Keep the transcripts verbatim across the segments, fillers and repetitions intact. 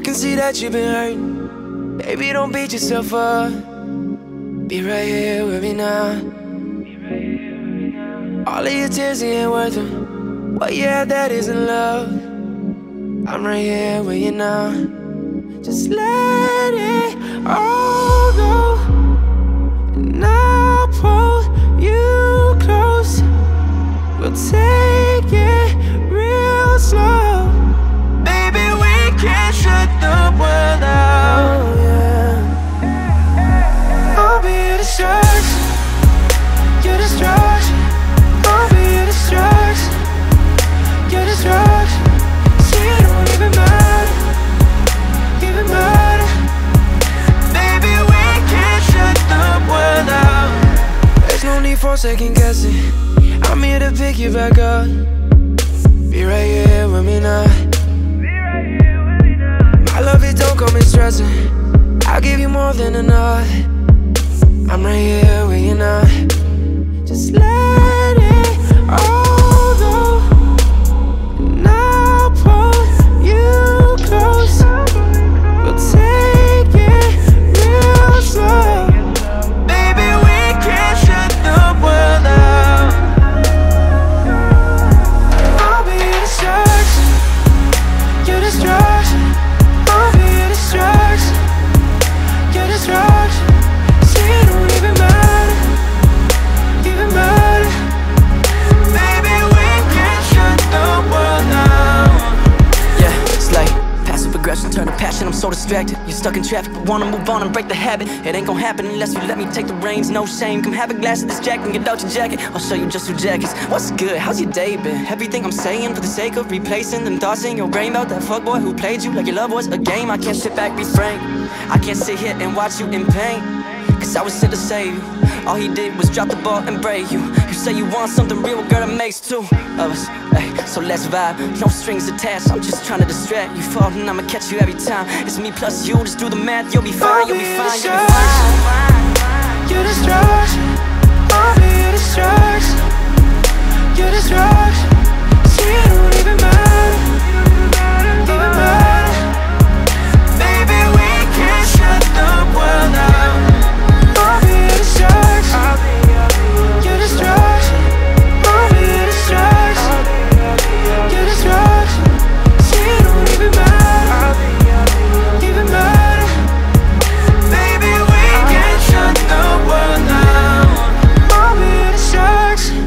can see that you've been hurting. Baby, don't beat yourself up. Be right here with me now. All of your tears ain't worth them. What you had that isn't love. I'm right here with you now. Just let it all go, and I'll pull you close. We'll take it real slow. Baby, we can't shut the world out. Oh, yeah. I'll be your distraction, your distraction. I'll be your distraction, your distraction. See, it don't even matter, even matter. Baby, we can't shut the world out. There's no need for second guessing. I'm here to pick you back up. Be right here with me now. My love, it don't come in stressing. I'll give you more than enough. I'm right here with you now. Just let it all go, and I'll pull you close. We'll take it real slow. Baby, we can't shut the world out. I'll be your distraction, your distraction. I'll be your distraction, your distraction. See, it don't even matter, even matter. Baby, we can't shut the world out. Yeah, it's like passive aggression turn to passion. I'm so distracted. You're stuck in traffic, but wanna move on and break the habit. It ain't gon' happen unless you let me take the reins. No shame, come have a glass of this Jack and get out your jacket. I'll show you just two jackets. What's good? How's your day been? Everything I'm saying for the sake of replacing them thoughts in your brain about that fuckboy who played you like your love was a game. I can't sit back, refrain. I can't sit here and watch you in pain, cause I was sent to save you. All he did was drop the ball and break you. You say you want something real, girl, that makes two of us. Ay, so let's vibe, no strings attached. I'm just trying to distract you, fall and I'ma catch you every time. It's me plus you, just do the math. You'll be fine, you'll be fine, you'll be fine. Your distraction, I'll be your distraction, your distraction. See, it don't even matter, even matter. Baby, we can't shut the world out. I'll be your distraction, your distraction. I'll be your distraction, your distraction. See, it don't even matter, even matter. Baby, we can't shut the world out. I'll be your distraction.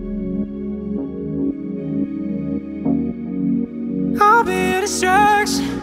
I'll be your distraction.